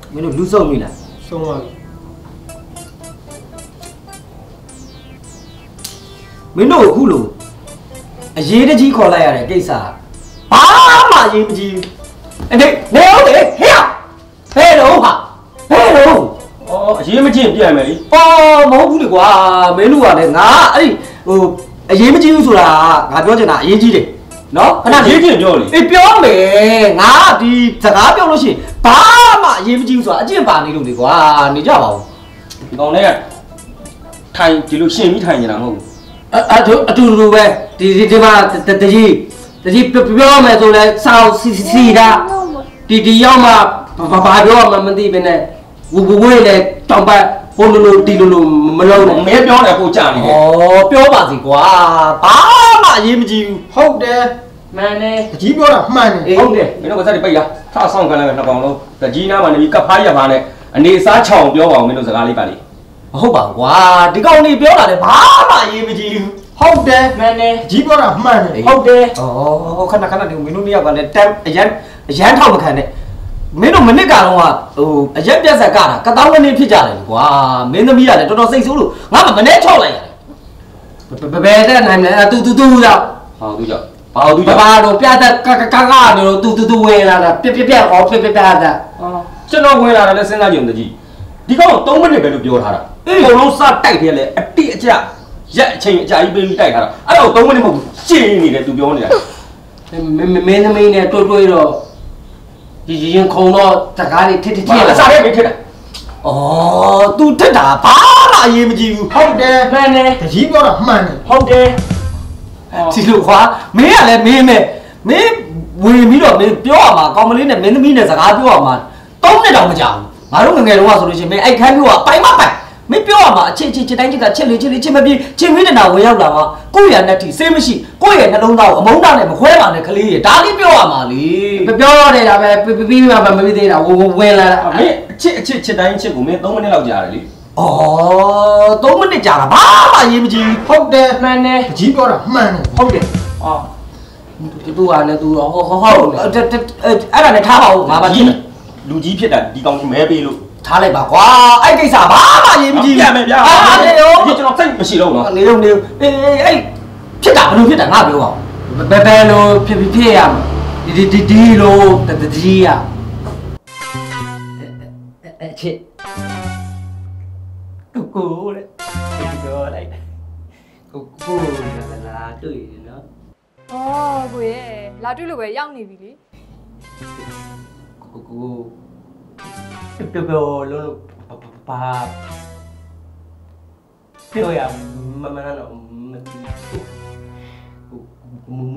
မင်းတို့လူဆုံးပြီလားဆုံးပါပြီမင်းတို့အခုလို့အရေးတကြီးခေါ်လိုက်ရတဲ့ကိစ္စဘာမှအရေးမကြီးဘူးအဲ့ဒီနေဟုတ်တယ်ဟဲ့ဖဲတော့ဟာဖဲတော့အော်အရေးမကြီးပြန်မယ်လေအော်မဟုတ်ဘူးလေကွာမင်းတို့ကလည်းငါအဲ့ဒီဟိုအရေးမကြီးဘူးဆိုတာငါပြောချင်တာအရေးကြီးတယ်နော်ခဏရေးချင်းပြောလေအေးပြောမယ်ငါဒီစကားပြောလို့ရှိရင်ဘာမှအရေးမကြီးဘူးဆိုတာအကျင့်ပါနေလို့လေကွာနေကြပါဦးဒီကောင်လေးကထိုင်ဒီလိုရှင်းပြီးထိုင်နေတာမဟုတ်ဘူးအတူတူပဲဒီမှာတကြီးပြောမယ်ဆိုလဲစောက်စီတာဒီရောက်မှဘာပြောမှမသိဘဲနဲ့ဝေးလေတောင်ပတ်ဟိုလိုတီလိုမလုံးနဲ့မင်းပြောတယ်ကိုကြာနေတယ်ဩပြောပါစီကွာဘာမှအရေးမကြီးဘူးဟုတ်တယ်မှန်တယ်တကြီးပြောတာမှန်တယ်ဟုတ်တယ်မင်းတို့ကစားတွေပိတ်လားထဆောင်ခံလိုက်မယ်နှစ်ကောင်လုံးတကြီးနားမှာနေပြီးကပ်ဖားရပါနဲ့အနေစားချောင်ပြောပါဦးမင်းတို့စကားလေးပါလေမဟုတ်ပါဘူးကွာဒီကောင်နေပြောတာလေဘာမှအရေးမကြီးဘူးဟုတ်တယ်မှန်တယ်ကြီးပြောတာမှန်တယ်ဟုတ်တယ်ဩခဏဒီမင်းတို့နှစ်ယောက်ကလည်းတမ်းအရန်ထောက်မခံနဲ့မင်းတို့မနစ်ကတော့ဟိုအရက်ပြက်ဆက်ကတာကတောင်းကနေဖြစ်ကြတယ်ကွာမင်းသမီးကလည်းတော်တော်စိတ်ဆိုးလို့ငါမနဲ့ချော့လိုက်ရတယ်ဘယ်တဲ့နိုင်လဲတူရောက်ဟောသူကြောင့်ဘာသူကြောင့်ဘာတော့ပြတဲ့ကနေတော့တူဝင်လာတာပြက်ပြက်ဟောပြက်တာကျွန်တော်ဝင်လာတယ်လဲစဉ်းစားကြည့်ဦးတကြီးဒီကောင်3မိနစ်ပဲလို့ပြောထားတာအကုန်လုံးစတိုက်တယ်လေအတိအကျရက်အချိန်အကြာကြီးပေးပြီးတိုက်ထားတာအဲ့တော့3မိနစ်မဟုတ်ဘူးရှင်းနေတယ်သူပြောနေတာမင်းသမီးနဲ့တွေ့တော့ဒီရင်ခုံတော့တကားလေးထစ်လာစားရဲမထစ်တာဩ तू ထစ်တာဘာမှအရေးမကြီးဘူးဟုတ်တယ်မှန်တယ်တကြီးပြောတာမှန်တယ်ဟုတ်တယ်ဒီလိုခွာမင်းကလည်းမင်းဝင်ပြီးတော့မင်းပြောရမှာကောင်မလေးနဲ့မင်းသမီးနဲ့စကားပြောရမှာ3နှစ်တောင်မကြာဘူးငါတို့ငယ်တုန်းကဆိုလို့ရှိရင်မင်းအဲ့ခန်းမျိုးကပိုင်မပိုင်မင်းပြောရမှာအချစ်တိုင်းချစ်တာချစ်လေမပြေချင်းမင်းတနာဝင်ရောက်လာမှာကိုယ့်ရနဲ့ထိစေးမရှိကိုယ့်ရဲ့နှလုံးသားကိုအမုန်းသားနဲ့မခွဲပါနဲ့ကလေးရေဒါလေးပြောရမှာလေပြောရတယ်ဒါပဲပြီးမှမပြီးသေးတာဝင်လာတာမင်းအချစ်တိုင်းချစ်ကိုမင်း3မိနစ်လောက်ကြာတယ်လေဩ3မိနစ်ကြာတာဘာမှရေးမကြည့်ဟုတ်တယ်မှန်တယ်ကြီးပြောတာမှန်တယ်ဟုတ်တယ်အော်သူကလည်းသူဟုတ်အဲ့ဒါနဲ့ထားပါဦးငါပါကြည့်လူကြီးဖြစ်တာဒီကောင်ကြီးမဲပေးလို့ထားလိုက်ပါကွာအဲ့ကိစ္စဘာမှရေးမကြည့်ပြန်မယ်ဗျာဒီကျွန်တော်စိတ်မရှိတော့ဘူးနော်နေတော့အေးအဲ့ဖြစ်တာဘယ်လိုဖြစ်တာငါပြောပါဦးဘယ်လိုဖြစ်ရမှာဒီလိုတတိယအချစ်ကိုလေပြောလိုက်ကိုလာတွေ့နော်ဩကိုရဲ့လာတွေ့လို့ပဲရောက်နေပြီလေကိုပြောလို့ဘာပြောရမမနာတော့မသိဘူး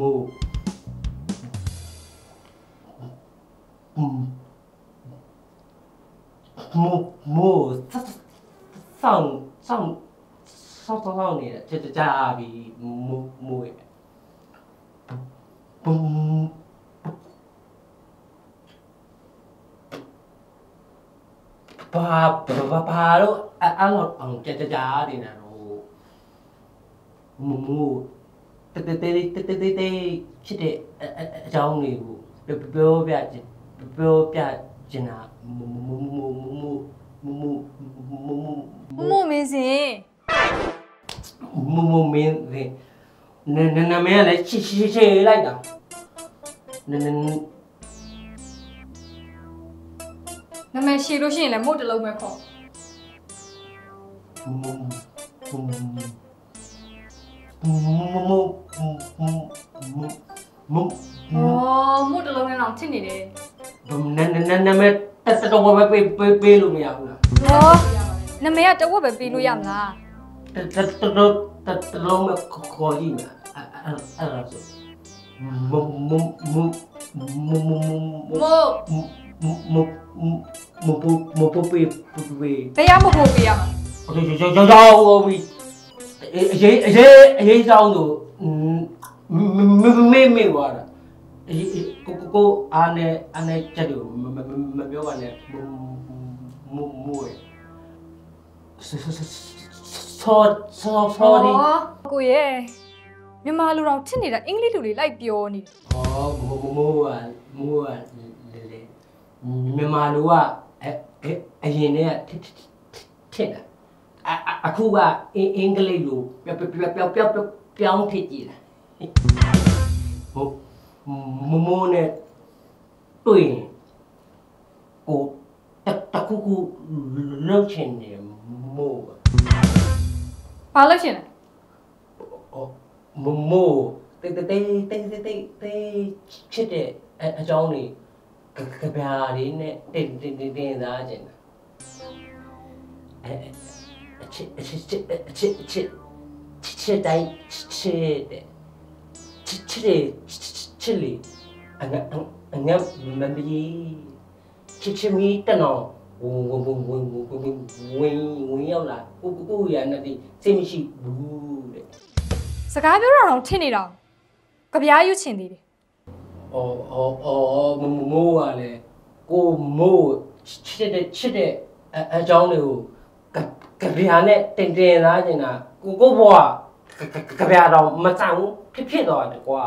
မို့ဆောင်းနေတဲ့ကြာပြီမို့ဘာလို့အဲ့လိုအောင်ကြာနေတာတော့မတေးဖြစ်တဲ့အကြောင်းတွေကိုပြောပြကျင်တာမမင်းစင်မင်းနာမည်ကလည်းရှေ့လိုက်တာနာမည်ရှည်လို့ရှိရင်လည်းမို့တလုံးပဲခေါ်မို့တလုံးနဲ့တော့ထစ်နေတယ်နာမည်တော်ပဲပေးလို့မရဘူးလားဟောနာမည်ကတဝက်ပဲပေးလို့ရမလားတလုံးပဲခေါ်ကြည့်မယ်အဲ့ဒါဆိုမပူပေးတရားမဟုတ်ပေးရမှာရောက်ပြီအေးကြောင်းဆိုမေပါတာကိုအားနဲ့ချက်လို့မပြောပါနဲ့မို့ဆော်ဒီကိုရဲ့မြန်မာလူတော်ထစ်နေတာအင်္ဂလိပ်လူတွေလိုက်ပြောနေဩမိုးကလေမြန်မာလူကအရင်နဲ့ထစ်တာအခုကအင်္ဂလိပ်လိုပြောင်းဖြစ်ကြည့်တာမိုးနဲ့တွေ့ရင်ကိုတခုခုလှုပ်ချင်တယ်မိုးဘာလို့ရှင်လဲမိုးတိတ်ချစ်တဲ့အကြောင်းတွေကြပြားလေးနဲ့တင်သားခြင်းချစ်တိုင်းချစ်တယ်ချစ်လေအငတ်မဘီချစ်မီတနော်ဝင်ရောက်လာကိုရနဲ့ဒီစိတ်မရှိဘူးတဲ့စကားပြောတော့ထင်နေတော့ကြပြားယူချင်သေးတယ်မိုးကလည်းကိုမိုးချစ်တဲ့အကြောင်းတွေကိုကြပြားနဲ့တင်သားခြင်းတာကိုဘွားကြပြားတော့မဆောင်ဖြစ်သွားတယ်ကွာ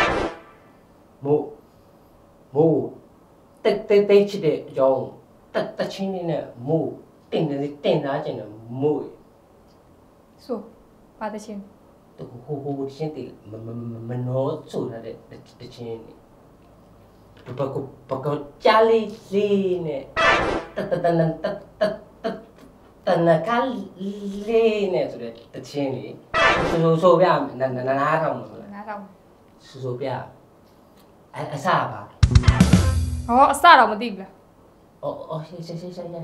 မိုးတိတ်ချစ်တဲ့အကြောင်းတချင်းလေးနဲ့မိုးတင်သားခြင်းတယ်မိုးဆိုဘာတချင်းဟိုချင်းတီမနောဆိုတာတဲ့တချင်းပကကြားလေးနဲ့တနကလေးနဲ့ဆိုတဲ့တချင်းလေးဆိုပြနားထောင်မလားနားထောင်ဆိုပြအစပါဟောအစတော့မသိဘူးလားအော်ရှင်းညင်အာ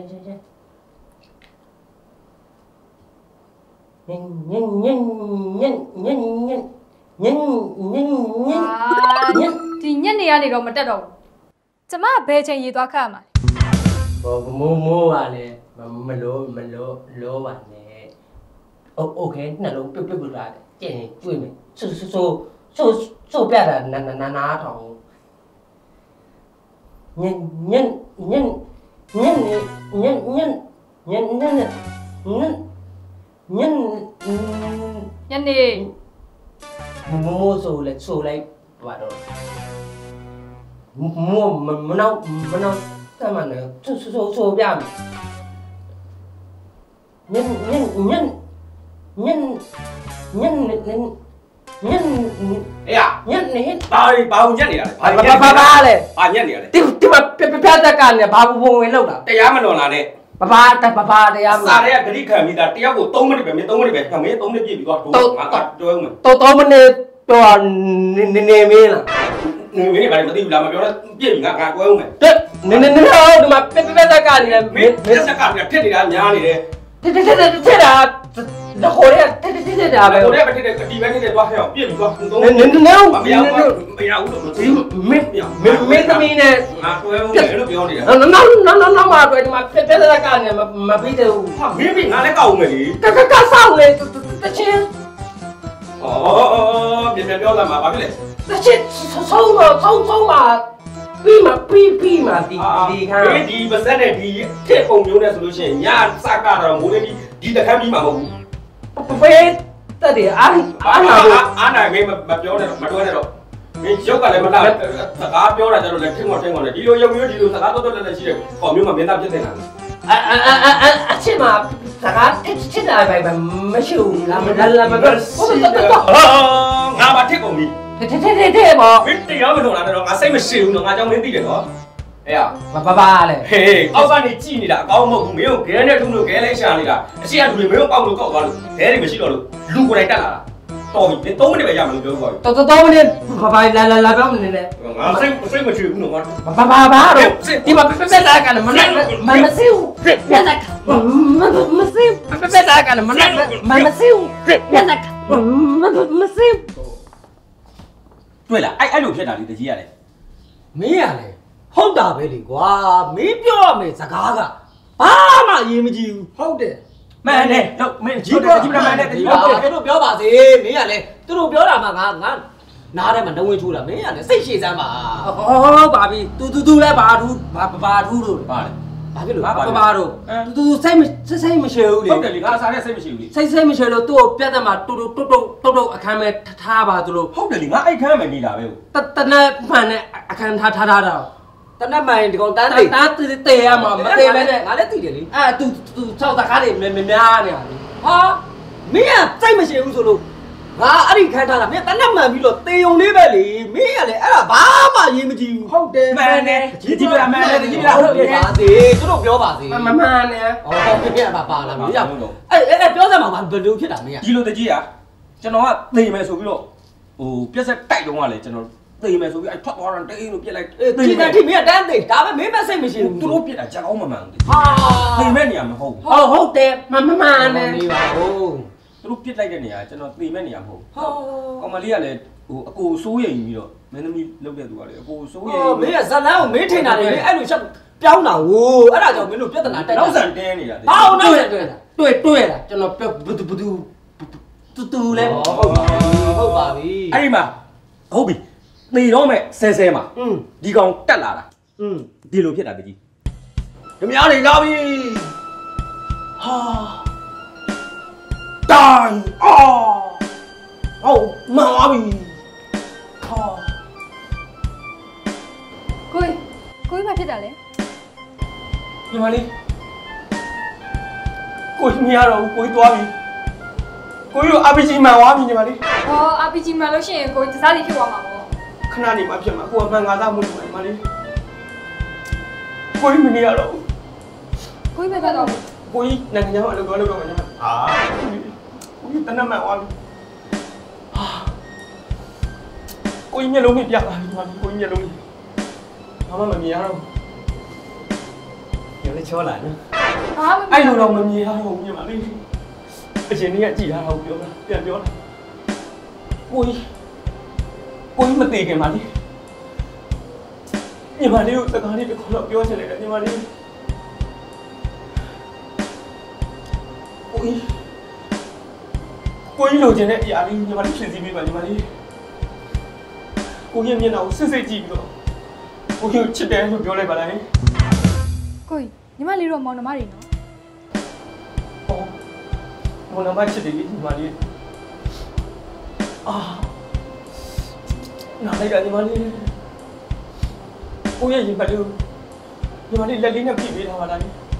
ဒီညက်နေရနေတော့မတက်တော့ဘူးကျမဘယ်ချိန်ရေသွားခတ်ရမှာလဲမိုးကလည်းမလို့ပါနဲ့โอเคနှလုံးပြုတ်လာတယ်ကျင်ကျွေးမယ်ဆိုပြတာနားထောင်ညင်ညနေမိုးဆိုလိုက်ပါတော့မိုးမနောက်တမန်နဲ့ဆိုပြမယ်ညင်အေးရညနေဘာညက်နေတာလဲဘာလဲဘာညက်နေတာလဲဒီမှာပြတ်တက်ကနေဘာဘုံဝင်လောက်တာတရားမတော်လာနဲ့ဘာတရားမစားတဲ့ဂရိခံမိတာတယောက်ကို3မိနစ်ပဲမင်း3မိနစ်ပဲခံမင်း3မိနစ်ပြည့်ပြီးတော့ငါကတွဲဦးမယ်တော်မနေတော့နေမင်းလားမင်းဘာလဲမသိဘူးလားမပြောတော့ပြည့်ပြီးငါတွဲဦးမယ်နေဒီမှာပြတ်တက်ကနေမင်းစက်ကဖြစ်နေတာများနေတယ်တဲ့တာလခေါ်ရတဲ့တာပဲဟိုတည်းပဲဖြစ်တယ်အတီးပဲဖြစ်တယ်သွားခဲ့အောင်ပြည့်ပြီးတော့3 နေမရဘူးမရဘူးလို့ဒီမင်းသမီးနဲ့ငါတွဲဦးမယ်လို့ပြောနေတာနောက်မှာတော့ဒီမှာပြတ်တက်ကနေမပြီးသေးဘူးဟာမင်းငါလည်းကောက်ဦးမယ်လေကဆောက်လေတချင်းပြန်ပြောလာမှာဘာဖြစ်လဲတချင်းဆုံးမှာပြီးမှာဒီခါဒီပါစက်နဲ့ဒီထက်ပုံမျိုးနဲ့ဆိုလို့ရှိရင်ညစကတော့မိုးလေးဒီတခမ်းပြီးမှာမဟုတ်ဘူးဖေးတက်တယ်အားနာမင်းမပြောနဲ့တော့မတွဲနဲ့တော့မင်းရုပ်ကလည်းမလားစကားပြောတာကြတော့လည်းထင်ထင်တယ်ဒီလိုရုပ်မျိုးဒီလိုစကားတော့လည်းရှိတယ်ခေါ်မျိုးမှာမင်းသားဖြစ်နေတာအချစ်မှာစကားချစ်တာပဲမရှိဘူးလားမပြောငါမထစ်ကုန်ပြီတဲ့ပေါ့မင်းတရားမလို့လားတော့ငါစိတ်မရှိဘူးနော်ငါကြောင့်မင်းသိတယ်နော်အေးရဘာလဲဟေးအောက်ကနေကြည့်နေတာအကောင်းမဟုတ်ဘူးမင်းကိုခဲနဲ့ထုံလို့ခဲလိုက်ရှာနေတာအရှိကလူတွေမင်းကိုပေါက်လို့ကောက်သွားလို့ခဲတွေမရှိတော့လို့လူကိုယ်တိုင်တက်လာတာတော်ပြီမင်း3မိနစ်ပဲရမယ်လို့ပြောသွားပြီတော်မင်းဘာလာပြောမနေနဲ့ငါစိတ်မရှိဘူးနော်ငါဘာတော့ဒီမှာပြက်တာကနေမမရှိဘူးပြက်တာမရှိပြက်တာကနေမမရှိဘူးပြက်တာမရှိတွေ့လားအဲ့လိုဖြစ်တာလေတကြီးရတယ်မင်းရလေဟုတ်တာပဲလေကွာမင်းပြောရမယ်စကားကဘာမှအရေးမကြီးဘူးဟုတ်တယ်မှန်တယ်တော့မင်းကြီးတော့ကြီးမှန်တယ်တကြီးဟုတ်တယ်တို့ပြောပါစေမင်းကလေသူတို့ပြောတာမှငါနားထဲမှာနှဝင်းချိုးတာမင်းကလေစိတ်ရှည်စမ်းပါပါပြီသူလည်းဘာထူးလို့ပါလေဘာဖြစ်လို့ဘာတော့သူစိတ်မရှိဘူးလေဟုတ်တယ်လေငါစားတဲ့စိတ်မရှိဘူးလေစိတ်မရှိလို့သူ့ကိုပြတ်သက်မှာတုတ်အခန်းမဲ့ထားပါသလိုဟုတ်တယ်လေငါအိတ်ခမ်းမယ်နေတာပဲတနက်မှန်နဲ့အခန်းထားတာတနတ်မိုင်ဒီကောင်တန်းတာသေးတာတေးရမှာမတေးပဲနဲ့ငါလည်းသိတယ်လေအဲ့သူ၆တကားတွေများနေတာလေဟာမင်းကစိတ်မရှိဘူးဆိုလို့ငါအဲ့ဒီခန်းထားတာမင်းတနတ်မှန်ပြီးတော့တေယုံလေးပဲလေမင်းကလည်းအဲ့ဒါဘာမှရေးမကြည့်ဘူးဟုတ်တယ်မှန်တယ်ကြီးပြမှန်တယ်ကြီးပြဟုဟုတ် တ်ကဲ့တယ်ပါသေးသူတို့ပြောပါသေးမမှန်တယ်ဩမင်းကပါလာပြီရောက်အဲ့ပြောစမ်းပါဘာလို့ဖြစ်တာမင်းကဒီလိုတကြီးอ่ะကျွန်တော်ကသိမယ်ဆိုပြီးတော့ဟိုပြက်ဆက်တိုက်တော့ကလေကျွန်တော်သိမယ်ဆိုပြီးအဲ့ထွက်သွားတာတိတ်လို့ပြက်လိုက်ဒီကတိမင်းကတန်းသေးဒါပဲမင်းမစိတ်မရှိဘူးသူတို့ပြက်တာကြောက်အောင်မမှန်ဘူးဟာသိမဲ့နေရာမဟုတ်ဘူးဟုတ်တယ်မှန်တယ်နေပါဦးသူတို့ပြစ်လိုက်တဲ့နေရာကျွန်တော်သိမဲ့နေရာမဟုတ်ဟာဘူးကောင်မလေးကလည်းဟိုအကိုစိုးရိမ်ပြီးတော့မင်းသမီးလောက်တဲ့သူကလေအကိုစိုးရိမ်မင်းကဇလန်းကိုမင်းထိန်တာလေအဲ့လိုချက်ပြောင်းတာဟိုအဲ့ဒါကြောင့်မင်းတို့ပြဿနာတက်နောက်ဆန်တဲနေတာဘာအောင်နောက်ဆက်တွေ့တာတွေ့တာကျွန်တော်ဘသူလဲဟုတ်ပါပြီအဲ့ဒီမှာဟုတ်ပြီသေတော့မဲ့ဆဲဆဲမှာဒီကောင်တက်လာတာဒီလိုဖြစ်တာတကြီးဓမြားတွေလာပြီဟာတိုင်းဟုတ်မှန်ပါပြီဟာကိုကြီးမဖြစ်တာလေညီမလေးကိုမရတော့ဘူးကိုသွားပြီကိုရော RPG မှန်သွားပြီညီမလေးဟော RPG မှလို့ရှိရင်ကိုကြီးတစားစီဖြစ်သွားမှာပေါ့ခဏနေမှဖြစ်မှာကိုကမှန်ငါသားမလို့ညီမလေးကိုမနေရတော့ဘူးကိုကြီးပဲတော့ကိုကြီးနိုင်ငံခြားမှာအလုပ်သွားလုပ်တော့မှာညီမကိုကြီးတနတ်မှန်သွားပြီဟာကိုကြီးမျက်လုံးမပြပါဘူးညီမလေးကိုကြီးမျက်လုံးဘာမှမမြင်ရတော့ဘူးညလည်းချောလာနော်ဟာမအဲ့လိုတော့မမြင်ရတော့ဘူးညီမလေးအရှင်ကြီးကကြည်ထားတော့ပြောတာပြန်ပြောတာကိုကြီးမသိခင်ပါလေညီမလေးကိုစကားလေးတစ်ခုတော့ပြောချင်တယ်ညီမလေးကိုကြီးလိုချင်တဲ့အရာလေးညီမလေးဖြည့်ဆည်းပေးပါညီမလေးကိုကြီးမျက်နှာကိုစစ်စစ်ကြည့်ပြီးတော့ကိုကြီးချစ်တယ်လို့ပြောလိုက်ပါလားကိုကြီးညီမလေးတို့မောင်နှမတွေနော်ဘုံနံပါတ်ချစ်တယ်ညီမလေးနားလိုက်တာညီမလေးကိုရဲ့ရင်ပတ်လို့ညီမလေးလက်လေးနဲ့ပြည့်ပေးထားပါလား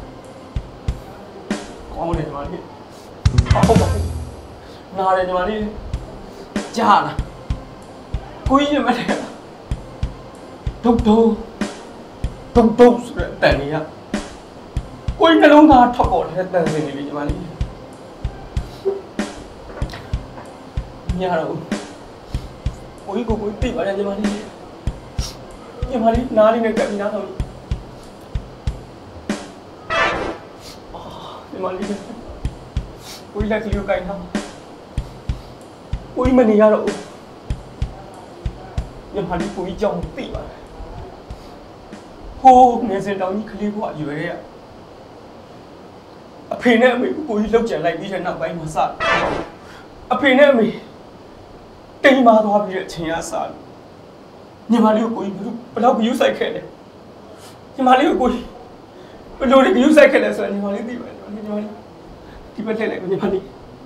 ကောင်းတယ်ညီမလေးဟုတ်ပါဘူးနားတယ်ညီမလေးကြားလားကိုကြီးညီမလေးဒုတ်ဆိုတဲ့တန်ကြီးကကိုကြီးနှလုံးသားထောက်ပေါ်တဲ့တန်စင်လေးညီမလေးညတော့ကိုကြီးကိုသိပါတယ်ညီမလေးနားလေးနဲ့ကပ်ပြီးနားတော့ညီမလေးကိုကြီးလက်ကလေးကိုကိုင်ထားကိုကြီးမနေရတော့ဘူးညီမလေးကိုကြီးကြောင်းသိပါတယ်ဟိုးငယ်စင်တောင်ကြီးကလေးကအရွယ်ရအဖေနဲ့အမေကိုကြီးလောက်ကြံလိုက်ပြီးတဲ့နောက်ပိုင်းမှာစအဖေနဲ့အမေတိမ်မာသွားပြီးတဲ့အချိန်ကစညီမလေးကိုကြီးဘယ်လောက်ဂရုစိုက်ခဲ့လဲညီမလေးကိုကြီးဘယ်လိုလဲဂရုစိုက်ခဲ့လဲဆိုတော့ညီမလေးသိပါတယ်ညီမလေးဒီဘက်လှည့်လိုက်ညီမလေး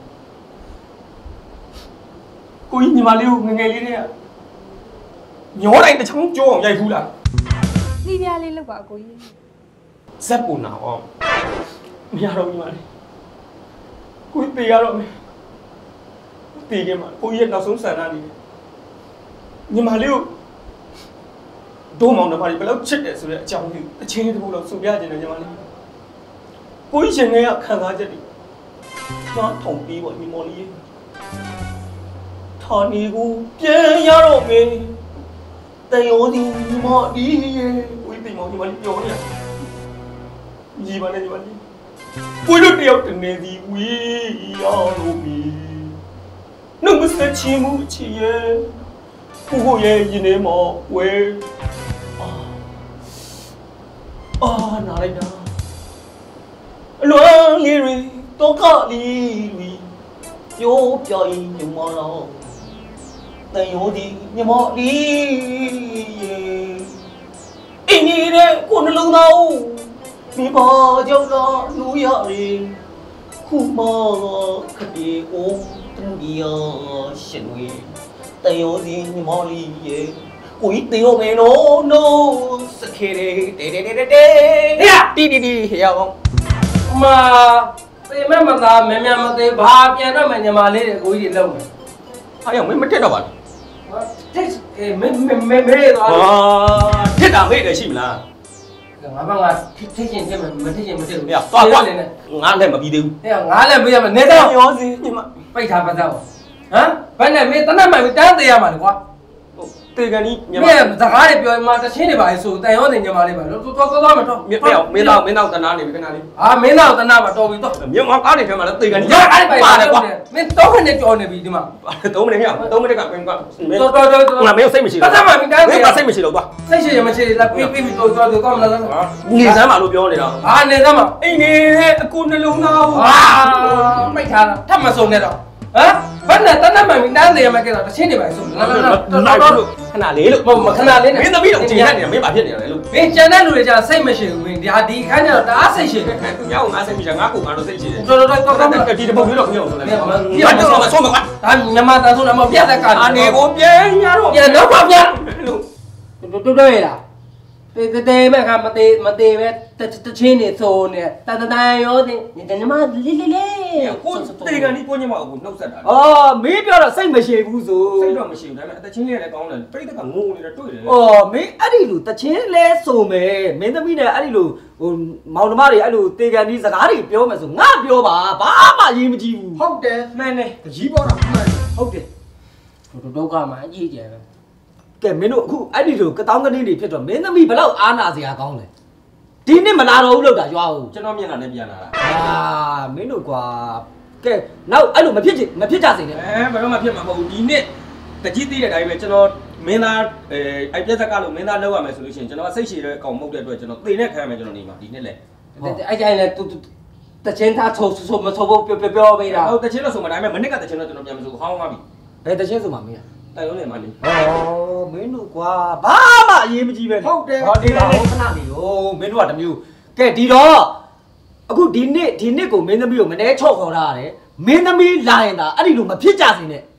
ကိုကြီးညီမလေးကိုငငယ်လေးတွေကညောတိုင်းတစ်ချောင်းကြောအောင်ရိုက်ဘူးလားလီပြားလေးလောက်ပါကိုကြီးဇက်ပူနာအောင်မရတော့ညီမလေးကိုကြီးတေးရတော့မယ်တေးခဲ့မှာကိုကြီးရဲ့နောက်ဆုံးဆန္ဒနေတယ်ညီမလေးကိုဒိုးမောင်နှမတွေဘယ်လောက်ချစ်တယ်ဆိုတဲ့အကြောင်းလေးအချင်းတစ်ခုလောက်ဆိုပြချင်တယ်ညီမလေးကိုကြီးရှင်ကခံစားချက်တွေတော့ထုံပြီးပေါ့ညီမလေးထာနီကိုပြန်ရတော့မယ်တန်ရောဒီညီမလေးကိုကြီးတိမ်မောင်ညီမလေးပြောနေရတယ်ညီမလေးကိုတို့တယောက်တနေစီဝေးရလို့မီနှုတ်ဆက်ချင်မှုချီရဲ့ကိုရဲ့ရင်ထဲမှာဝဲနားလိုက်တာအလွန်လေးတွေတော့ကလေးတွေပြောပြရင်ညီမတော်တန်ရောဒီညီမလေးရဲ့အင်းကြီးတဲ့ကိုနှလုံးသားမိဘကြောင့်တော့လူရရင်ခုမခတိကိုတန်ဒီရရှင်ဝေတန်ရောဒီညီမလေးရဲ့ကိုကြီးတေရောမင်းနိုးစခေတေတေတေတေတေတီတီတီဟဲ့အောင်မာသေမမသားမမြမသေးဘာပြန်တော့မညီမလေးတွေကိုကြီးတွေလုံးတယ်ဟာရောမင်းမတက်တော့ပါဘူးတစ်မေတော့ထစ်တာမေ့တယ်ရှိမလားငါဘာငါထိချင်းချင်းမထိချင်းမထိဘူးဟဲ့သွားသွားငါလည်းမပြီးသေးဘူးဟဲ့ငါလည်းမေးရမယ်နေတော့ရောစီညီမပိတ်ထားပါသားဟမ်ဘယ်နဲ့မင်းတနတ်မှန်တန်းသေးရမှာလေကွာတေကန်ကြီးညီမမင်းစကားတွေပြောမှတချင်းတွေပါလေဆိုတန်ရောနေညီမလေးပါတော့သွားမတော့မင်းတော့တနာနေပြီခဏလေးအာမင်းတော့တနတ်မှာတော်ပြီတော့မြန်မာကားတွေထဲမှာလည်းတေကန်ကြီးရအဲ့ပါပါတယ်ကွာမင်းတော့ခနဲ့ကြော်နေပြီဒီမှာ 3မိနစ်မြောက်3မိနစ်ကမင်းကတော်ငါမင်းစိတ်မရှိတနတ်မှန်တန်းမင်းကစိတ်မရှိတော့သွားစိတ်ရှိရမရှိလားပြီးတော့ကောင်းလားနေစမ်းပါလို့ပြောနေတာအာနေသမ်းမှာအိနေအကူနှလုံးသားအာပိတ်ထားတာထပ်မဆုံးနဲ့တော့ဟမ်ဘယ်နဲ့တနတ်မှန်တန်းသေးရမှာကဲတော့တချင်းတွေပါဆိုတော့ခဏလေးလို့မခဏလေးနဲ့မင်းသမီးတော့ချိန်နေတယ်မင်းဘာဖြစ်နေလဲလို့မင်းကျန်တဲ့လူတွေကြာစိတ်မရှိဘူးမင်းဒီခန်းကျတော့တအားစိတ်ရှိတယ်သူများကငါစိတ်မရှိငါကိုငါတော့စိတ်ရှိတယ်တော်ဒီတပုတ်ပြီးတော့ပြောင်းဆိုလဲပြတ်တော့မဆုံးမကွာဒါမြန်မာတန်ဆုံးတော့မပြတ်တဲ့ကာအနေကိုပြန်ရတော့ပြန်တော့ပြန်တွေ့ရလားတေမဲ့ခါမသေးပဲတချင်းနေဆိုနေတန်ရောတင်ညီမလေးလေးလေးကိုတေကန်ဒီကိုညမကိုနှုတ်ဆက်တာအော်မင်းပြောတော့စိတ်မရှိဘူးဆိုစိတ်တော့မရှိဘူးဒါပေမဲ့အတချင်းလေးလည်းကောင်းတယ်ပြိတ္တကငိုနေတာတွေ့တယ်အော်မင်းအဲ့ဒီလိုတချင်းလဲဆိုမယ်မင်းသမီးနဲ့အဲ့ဒီလိုဟိုမောင်နှမတွေအဲ့လိုတေကန်ဒီစကားတွေပြောမယ်ဆိုငါပြောပါဘာမှရေးမကြည့်ဘူးဟုတ်တယ်မှန်တယ်တကြီးပေါ်တာမှန်တယ်ဟုတ်တယ်ဒုက္ခမှာအကြီးကျယ်ပဲကဲမင်းတို့အခုအဲ့ဒီလိုကတောင်းကနေတွေဖြစ်တော့မင်းသမီးဘလောက်အားနာစရာကောင်းလဲဒီနှစ်မလာတော့ဘူးလို့တာရွာဦးကျွန်တော်မျက်နှာနဲ့ပြန်လာတာအာမင်းတို့ကွာကဲနောက်အဲ့လိုမဖြစ်ကြစေနဲ့ဘယ်တော့မှဖြစ်မှာမဟုတ်ဘူးဒီနှစ်တကြီးသေးတဲ့အတိုင်းပဲကျွန်တော်မင်းသားအိုက်ပြက်ဆက်ကလို့မင်းသားလောက်ရမယ်ဆိုလို့ရှိရင်ကျွန်တော်စိတ်ရှည်တဲ့အကောင်မဟုတ်တဲ့အတွက်ကျွန်တော်သေနဲ့ခံရမယ်ကျွန်တော်နေမှာဒီနှစ်လဲအဲ့ကြိုင်လေတချင်းသားထုတ်ဆိုမဆိုဖို့ပြောပေးတာဟုတ်တချင်းလို့ဆိုမှဒါပေမဲ့မနစ်ကတချင်းတော့ကျွန်တော်ပြန်မဆိုဟောင်းသွားပြီဘယ်တချင်းဆိုမှမင်းတိုင်လုံးနေမှာလေဩမင်းတို့ကွာဘာမှအရေးမကြီးပဲဟုတ်တယ်ဟောဒီတော့ခဏနေရောမင်းတို့ကတမျိုးကဲဒီတော့အခုဒီနှစ်ကိုမင်းသမီးကိုမနေ့ချော့ခေါ်ထားရတယ်မင်းသမီးလာရင်ဒါအဲ့ဒီလိုမဖြစ်ကြစေနဲ့